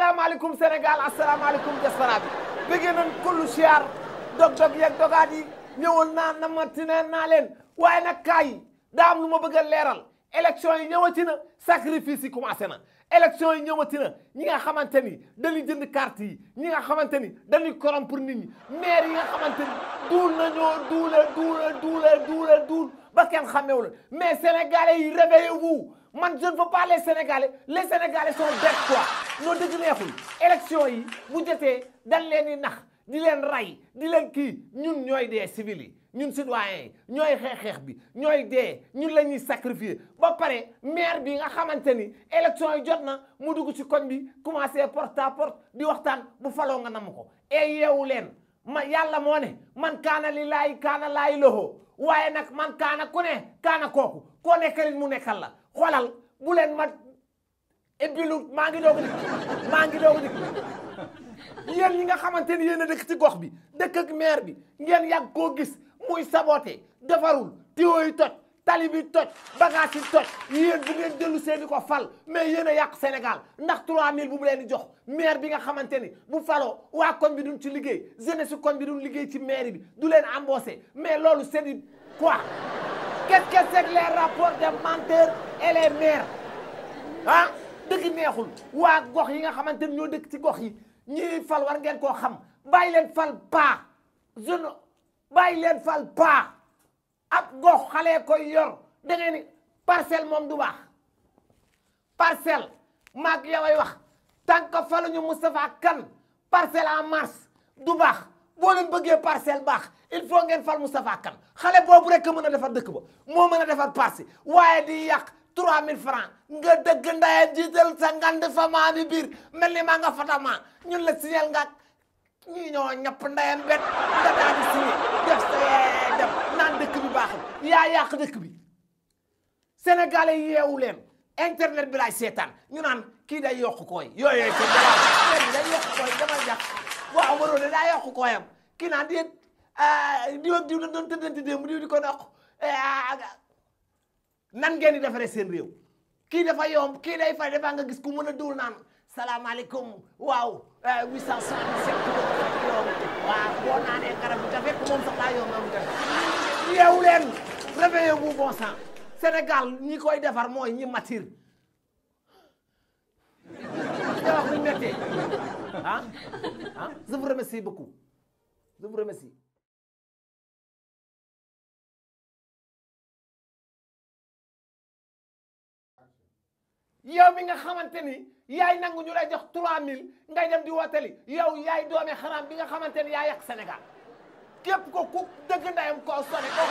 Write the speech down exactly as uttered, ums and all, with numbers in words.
asalaamaaleykum Sénégal asalaamaaleykum diaspora bi bëgg nañ kullu siyaar dog-dog yeeg dogaat yi ñëwoon naa na ma tine naa leen waaye nag kaay daa am lu ma bëgg a leeral élection yi ñëwati na sacrifice yi commencé na élection yi ñëwati na ñi nga xamante ni dañuy jënd carte yi ñi nga xamante ni dañuy corrompre nit ñi maire yi nga xamante ni duul nañoo duule duule duule duule duul ba kenn xamewu la mais sénégalais yi réveillez-vous man je ne veux pas les sénégalais les sénégalais sont bêtes quoi noo dëgg neexul élection yi bu jotee dañ leen di nax di leen ray di leen kii ñun ñooy dee civil yi ñun citoyens yi ñooy xeex xeex bi ñooy dee ñun la ñuy sacrifier ba pare maire bi nga xamante ni élection yi jot na mu dugg ci koñ bi commencé porte à porte di waxtaan bu faloo nga nam ko e yeewu leen ma yàlla moo ne man kaana li laay kaana laay loxo waaye nag man kaana ku ne kaana kooku koo nekkalin mu nekkal la xoolal bu leen ma ébbilu maa ngi doog a dikk maa ngi doog a dikk yéen ñi nga xamante ni yéen a dëkk ci gox bi dëkk ak maire bi ngeen yàgg koo gis muy saboté defarul tuyau yi toj tali bi toj bagage yi toj yéen bu ngeen dellu seeni ko fal mais yéen a yàq Sénégal ndax trois mille bu mu leen di jox maire bi nga xamante ni bu faloo waa koñ bi duñ ci liggéey jeunesse su koñ bi duñ liggéey ci maire bi du leen embauché mais loolu c'est du quoi qu'est-ce que c'est que les rapports des menteurs et les maires ah dëgg neexul waa gox yi nga xamante ni ñoo dëkk ci gox yi ñii fal war ngeen koo xam bàyyi leen fal paa jeune bàyyi leen fal paa ab gox xale koy yor da ngeen ni parcelle moom du baax parcelle maag yow ay wax tant que faluñu Moustapha Kane parcelle en mars du baax boo leen bëggee parcelle baax il faut ngeen fal Moustapha Kane xale boobu rek mën a defar dëkk ba moo mën a defar parcelle waaye di yàq trois mille francs nga dëgg ndaye jiital sa ngand fama bi biir mel ni maa nga fatama ñun la signal nga ñii ñoo ñapp ndayam bet nga daal di signé def sa dem naan dëkk bi baaxul yaa yàq dëkk bi sénégalais yeewu leen internet bi laay seetaan ñu naan kii day yokk kooy yooyu ci day yokk kooy dama jax waaw waroo de daa yokk kooyam kii naan di diw ak diw la doon tëddanti démb diw di ko nokk nan ngeen di defaree seen réew kii dafa yomb kii day fay dafa nga gis ku mën a dóor naan salaamaaleykum waaw huit cent soixante-dix-sept kilo waaw boo naanee garab bi te fekk moom sax daa yomb am def yeewu leen réveillez-vous bon sang Sénégal ñi koy defar mooy ñi matir da wax ñu mettee ah ah je vous remercie beaucoup je vous remercie yow mi nga xamante ni yaay nangu ñu lay jox trois mille ngay dem di wooteli yow yaay doome xaraam bi nga xamante ni yaa yàq Sénégal képp ko ku dëgg ndayam koo sone ko